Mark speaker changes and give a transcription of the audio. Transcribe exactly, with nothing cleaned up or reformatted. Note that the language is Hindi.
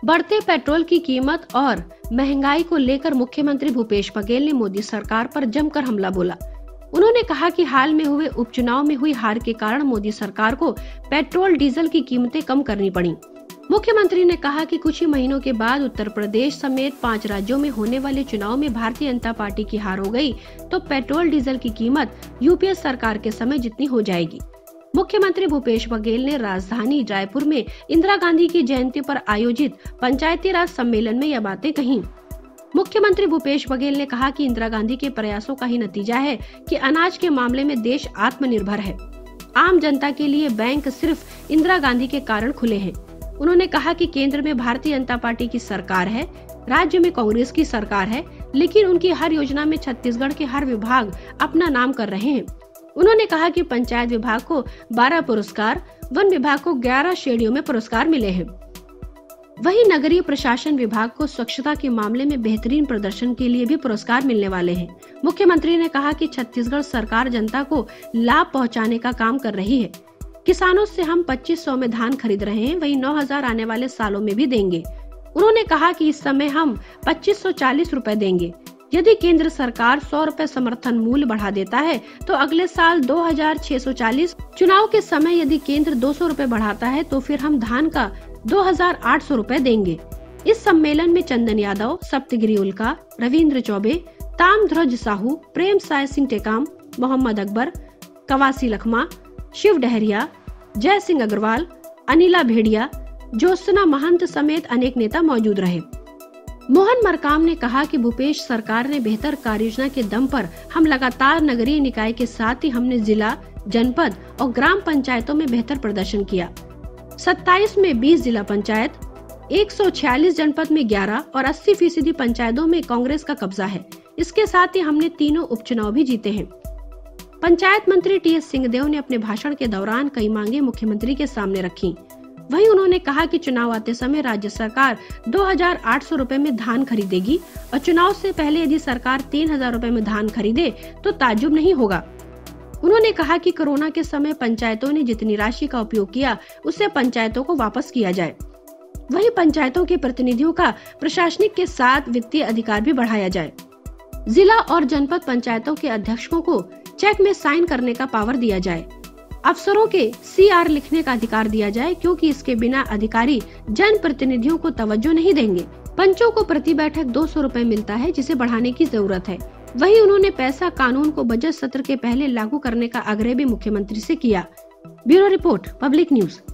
Speaker 1: बढ़ते पेट्रोल की कीमत और महंगाई को लेकर मुख्यमंत्री भूपेश बघेल ने मोदी सरकार पर जमकर हमला बोला। उन्होंने कहा कि हाल में हुए उपचुनाव में हुई हार के कारण मोदी सरकार को पेट्रोल डीजल की कीमतें कम करनी पड़ी। मुख्यमंत्री ने कहा कि कुछ ही महीनों के बाद उत्तर प्रदेश समेत पाँच राज्यों में होने वाले चुनाव में भारतीय जनता पार्टी की हार हो गई तो पेट्रोल डीजल की कीमत यूपीए सरकार के समय जितनी हो जाएगी। मुख्यमंत्री भूपेश बघेल ने राजधानी रायपुर में इंदिरा गांधी की जयंती पर आयोजित पंचायती राज सम्मेलन में यह बातें कही। मुख्यमंत्री भूपेश बघेल ने कहा कि इंदिरा गांधी के प्रयासों का ही नतीजा है कि अनाज के मामले में देश आत्मनिर्भर है। आम जनता के लिए बैंक सिर्फ इंदिरा गांधी के कारण खुले हैं। उन्होंने कहा कि केंद्र में भारतीय जनता पार्टी की सरकार है, राज्य में कांग्रेस की सरकार है, लेकिन उनकी हर योजना में छत्तीसगढ़ के हर विभाग अपना नाम कर रहे हैं। उन्होंने कहा कि पंचायत विभाग को बारह पुरस्कार, वन विभाग को ग्यारह श्रेणियों में पुरस्कार मिले हैं। वहीं नगरीय प्रशासन विभाग को स्वच्छता के मामले में बेहतरीन प्रदर्शन के लिए भी पुरस्कार मिलने वाले हैं। मुख्यमंत्री ने कहा कि छत्तीसगढ़ सरकार जनता को लाभ पहुंचाने का काम कर रही है। किसानों से हम पच्चीस सौ में धान खरीद रहे हैं, वही नौ हजार आने वाले सालों में भी देंगे। उन्होंने कहा कि इस समय हम पच्चीस सौ चालीस रूपए देंगे। यदि केंद्र सरकार सौ रूपए समर्थन मूल्य बढ़ा देता है तो अगले साल दो हजार छह सौ चालीस चुनाव के समय यदि केंद्र दो सौ रूपए बढ़ाता है तो फिर हम धान का दो हजार आठ सौ रूपए देंगे। इस सम्मेलन में चंदन यादव, सप्तगिरी उल्का, रविंद्र चौबे, ताम्रध्वज साहू, प्रेम साय सिंह टेकाम, मोहम्मद अकबर, कवासी लखमा, शिव डहरिया, जय सिंह अग्रवाल, अनिला भेड़िया, ज्योत्सना महंत समेत अनेक नेता मौजूद रहे। मोहन मरकाम ने कहा कि भूपेश सरकार ने बेहतर कार्ययोजना के दम पर हम लगातार नगरीय निकाय के साथ ही हमने जिला, जनपद और ग्राम पंचायतों में बेहतर प्रदर्शन किया। सत्ताईस में बीस जिला पंचायत, एक सौ छियालीस जनपद में ग्यारह और अस्सी फीसदी पंचायतों में कांग्रेस का कब्जा है। इसके साथ ही हमने तीनों उपचुनाव भी जीते हैं। पंचायत मंत्री टी एस सिंहदेव ने अपने भाषण के दौरान कई मांगे मुख्यमंत्री के सामने रखी। वहीं उन्होंने कहा कि चुनाव आते समय राज्य सरकार दो हजार आठ सौ रूपए में धान खरीदेगी और चुनाव से पहले यदि सरकार तीन हजार रूपए में धान खरीदे तो ताज्जुब नहीं होगा। उन्होंने कहा कि कोरोना के समय पंचायतों ने जितनी राशि का उपयोग किया उसे पंचायतों को वापस किया जाए। वहीं पंचायतों के प्रतिनिधियों का प्रशासनिक के साथ वित्तीय अधिकार भी बढ़ाया जाए। जिला और जनपद पंचायतों के अध्यक्षों को चेक में साइन करने का पावर दिया जाए। अफसरों के सी आर लिखने का अधिकार दिया जाए, क्योंकि इसके बिना अधिकारी जन प्रतिनिधियों को तवज्जो नहीं देंगे। पंचों को प्रति बैठक दो सौ रूपए मिलता है, जिसे बढ़ाने की जरूरत है। वहीं उन्होंने पैसा कानून को बजट सत्र के पहले लागू करने का आग्रह भी मुख्यमंत्री से किया। Bureau report, public news.